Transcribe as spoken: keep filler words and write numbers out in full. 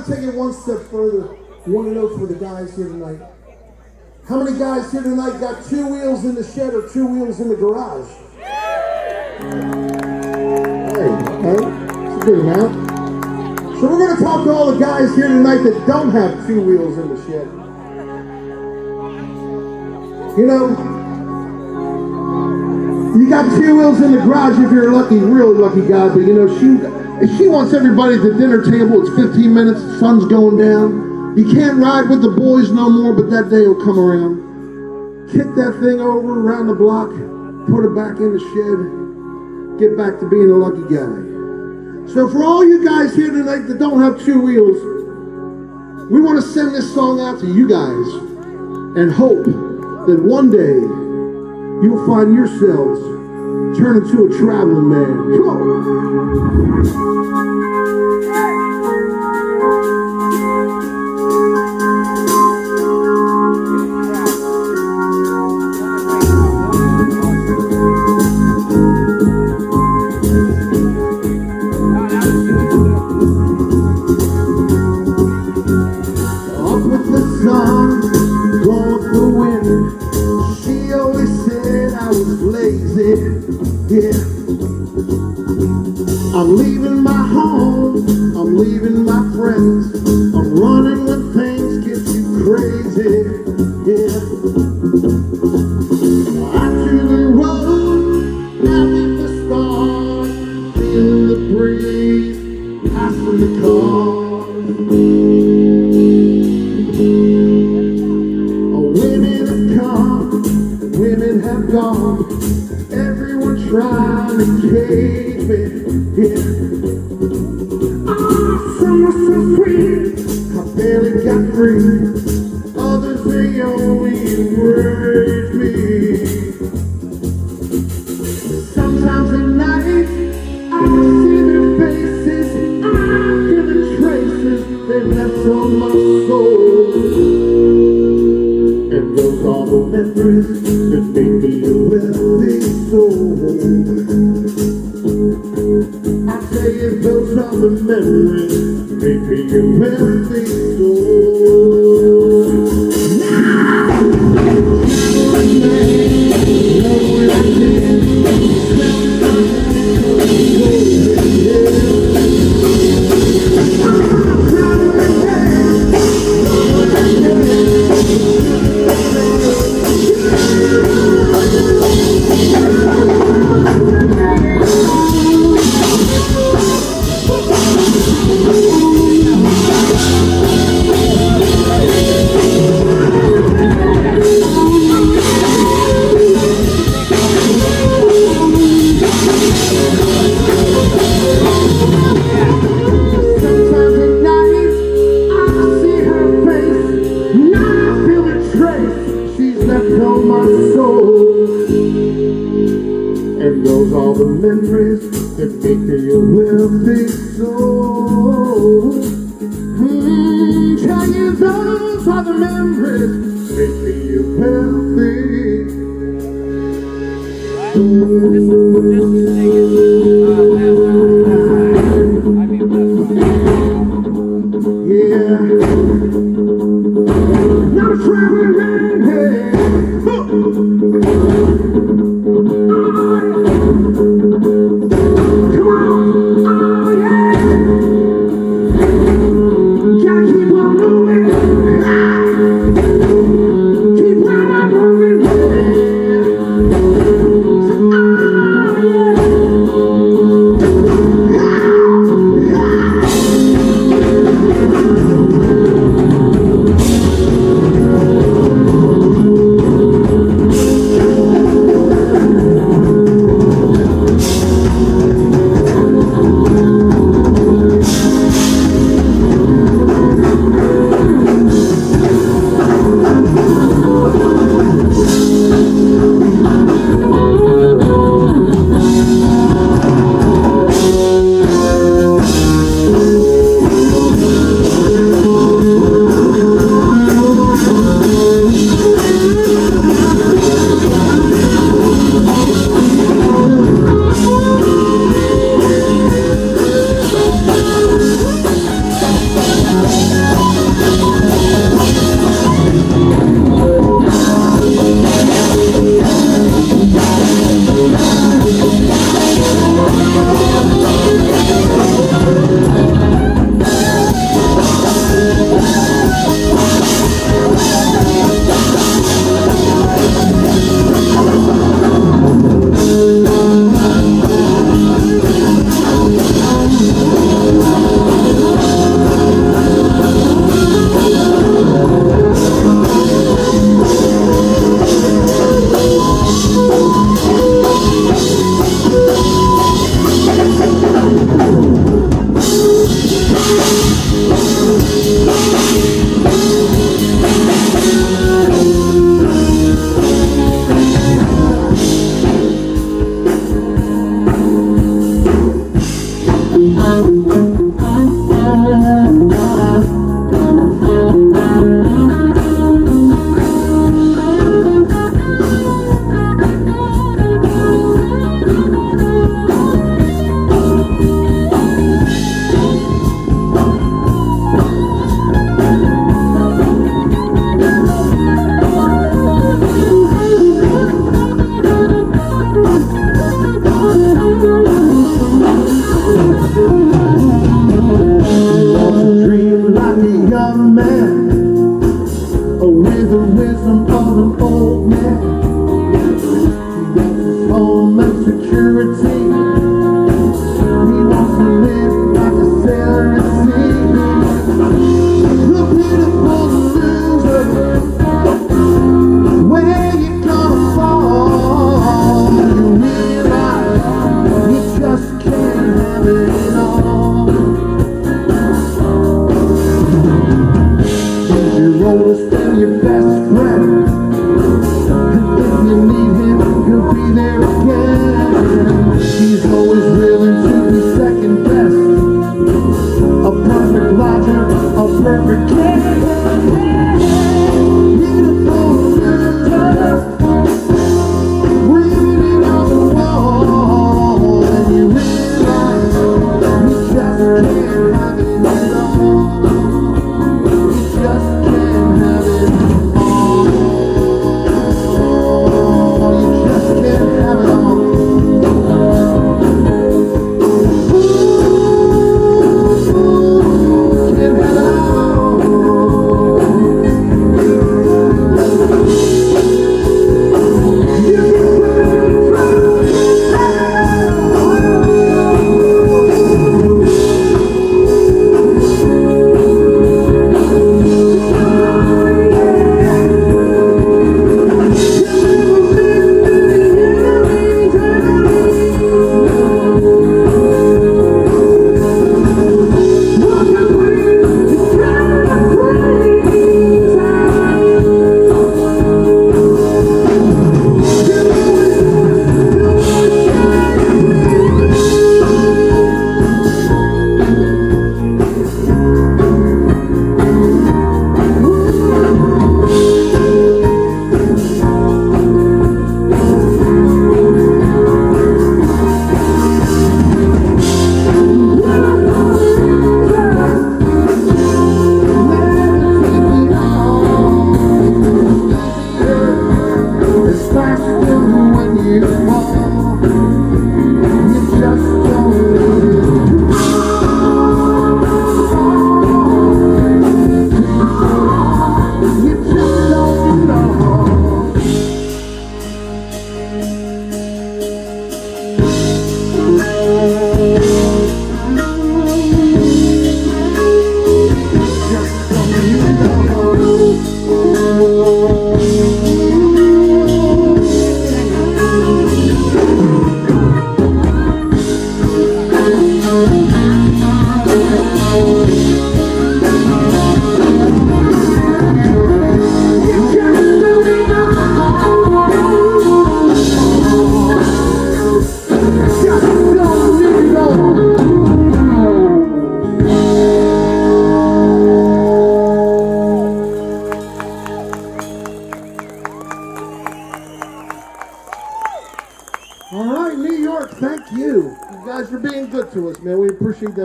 want to take it one step further. I want to know for the guys here tonight. How many guys here tonight got two wheels in the shed or two wheels in the garage? Hey, okay. That's a good amount. So we're going to talk to all the guys here tonight that don't have two wheels in the shed. You know, you got two wheels in the garage if you're a lucky, really lucky guy, but you know, she, she wants everybody at the dinner table. It's fifteen minutes, the sun's going down. You can't ride with the boys no more, but that day will come around. Kick that thing over around the block, put it back in the shed, get back to being a lucky guy. So for all you guys here tonight that don't have two wheels, we want to send this song out to you guys and hope that one day you'll find yourselves turn into a traveling man. Come on. I'm leaving my home, I'm leaving my friends, I'm running when things get too crazy, yeah. Out to the road, out in the storm, feeling the breeze, passing the cars. Oh, women have come, women have gone, everyone trying to cage me, yeah. Oh, summer so sweet, I barely got free. Others, they only enrage me. Sometimes at night, I can see their faces, I feel the traces they left on my soul. And those are the memories that make me a wealthy soul. I say if those are the memories, make me a wealthy soul. Now, traveling man, know where I've been, traveling memories that make me a wealthy soul. Hmm, tell you those are the memories that make me a wealthy soul. Yeah. Not a traveling man, hey. perfect candidate, beautiful picture, reading on the wall, and you realize you just can't have it all. You just can't have it all. You just can't have it all. All right, New York, thank you. You guys are being good to us, man. We appreciate that.